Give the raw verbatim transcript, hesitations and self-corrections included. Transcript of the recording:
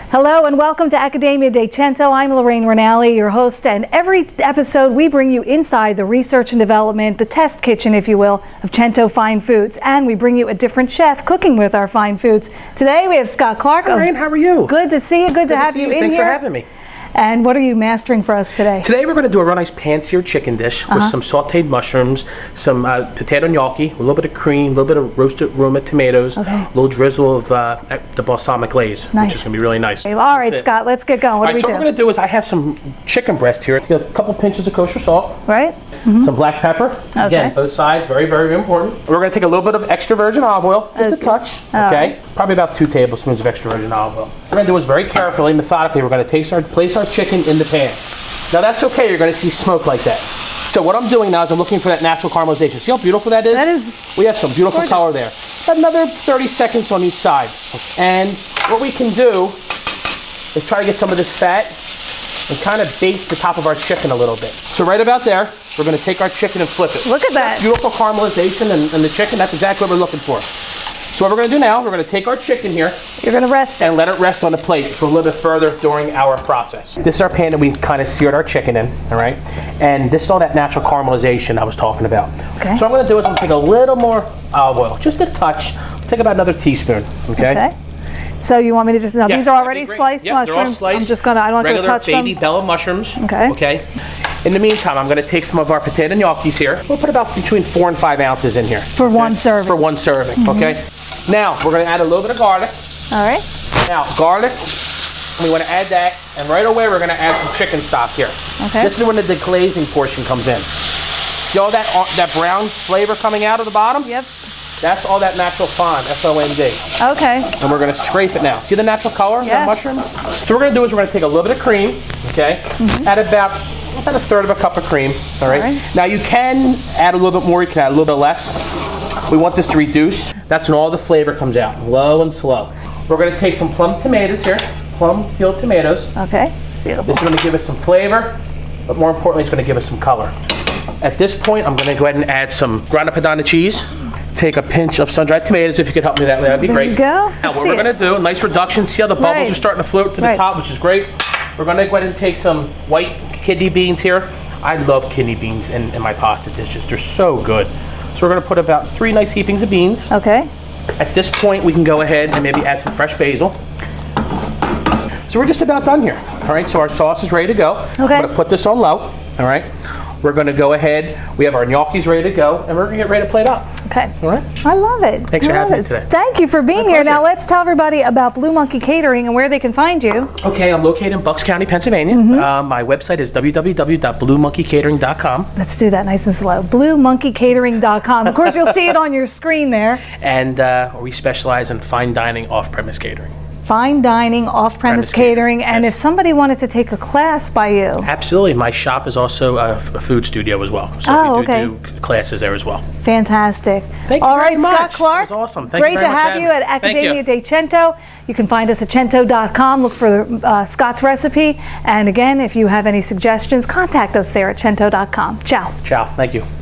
Hello and welcome to Accademia di Cento. I'm Lorraine Rinaldi, your host, and every episode we bring you inside the research and development, the test kitchen, if you will, of Cento Fine Foods, and we bring you a different chef cooking with our fine foods. Today we have Scott Clark. Hi, Lorraine, how are you? Good to see you. Good, Good to, to have see you you. in Thanks here. for having me. And what are you mastering for us today? Today we're going to do a real nice pan-seared chicken dish with Uh-huh. some sauteed mushrooms, some uh, potato gnocchi, a little bit of cream, a little bit of roasted Roma tomatoes, Okay. a little drizzle of uh, the balsamic glaze, Nice. which is going to be really nice. All right, That's it. Scott, let's get going. What All do right, we so do? what we're going to do is I have some chicken breast here. A couple pinches of kosher salt, Right? some black pepper. Okay. Again, both sides, very, very important. We're going to take a little bit of extra virgin olive oil, just Okay. a touch, All okay? Probably about two tablespoons of extra virgin olive oil. What we're going to do is very carefully, methodically, we're going to take our, place our chicken in the pan. Now that's okay, you're going to see smoke like that. So what I'm doing now is I'm looking for that natural caramelization. See how beautiful that is? That is We have some beautiful gorgeous. color there. About another thirty seconds on each side. And what we can do is try to get some of this fat and kind of baste the top of our chicken a little bit. So right about there, we're going to take our chicken and flip it. Look at that. Beautiful caramelization and, and the chicken, that's exactly what we're looking for. So what we're going to do now, we're going to take our chicken here You're going to rest it. and let it rest on the plate for a little bit further during our process. This is our pan that we kind of seared our chicken in, all right? And this is all that natural caramelization I was talking about. Okay. So what I'm going to do is I'm going to take a little more olive oil, just a touch. Take about another teaspoon, okay? Okay. So you want me to just, now Yes, these are that'd already be great. sliced Yep, they're all mushrooms. sliced. I'm just going to, I'm not going to Regular touch baby them. Bella mushrooms. Okay. Okay. In the meantime, I'm going to take some of our potato gnocchis here. We'll put about between four and five ounces in here. For one serving. For one serving, Mm-hmm. okay? Now, we're going to add a little bit of garlic. All right. Now, garlic, we want to add that, and right away we're going to add some chicken stock here. Okay. This is when the deglazing portion comes in. See all that, that brown flavor coming out of the bottom? Yep. That's all that natural fond, F O N D. Okay. And we're going to scrape it now. See the natural color of the Yes. mushrooms? So what we're going to do is we're going to take a little bit of cream, okay? Add about, about a third of a cup of cream, all right? All right. Now you can add a little bit more, you can add a little bit less. We want this to reduce. That's when all the flavor comes out, low and slow. We're going to take some plum tomatoes here, plum peeled tomatoes. Okay. Beautiful. This is going to give us some flavor, but more importantly, it's going to give us some color. At this point, I'm going to go ahead and add some grana padano cheese. Take a pinch of sun-dried tomatoes. If you could help me with that, that'd be There great. you go. Now, Let's what see we're it. going to do, a nice reduction. See how the bubbles Right. are starting to float to Right. the top, which is great. We're going to go ahead and take some white kidney beans here. I love kidney beans in, in my pasta dishes. They're so good. So we're going to put about three nice heapings of beans. Okay. At this point, we can go ahead and maybe add some fresh basil. So we're just about done here. All right, so our sauce is ready to go. Okay. I'm going to put this on low. All right. We're going to go ahead. We have our gnocchis ready to go, and we're going to get ready to plate up. Okay. All right. I love it. Thanks for I love having me it. today. Thank you for being My here. Now pleasure. let's tell everybody about Blue Monkey Catering and where they can find you. Okay, I'm located in Bucks County, Pennsylvania. Uh, my website is w w w dot blue monkey catering dot com. Let's do that nice and slow. blue monkey catering dot com. Of course, you'll see it on your screen there. And uh, we specialize in fine dining off-premise catering. Fine dining, off-premise Premise catering, catering, and yes. if somebody wanted to take a class by you. Absolutely. My shop is also a, f- a food studio as well. So Oh, we do okay. do classes there as well. Fantastic. Thank you All very right, Scott much. Clark. That was awesome. Thank you Great very to much for have you having at me. Thank you. Accademia di Cento. You can find us at cento dot com. Look for uh, Scott's recipe. And again, if you have any suggestions, contact us there at cento dot com. Ciao. Ciao. Thank you.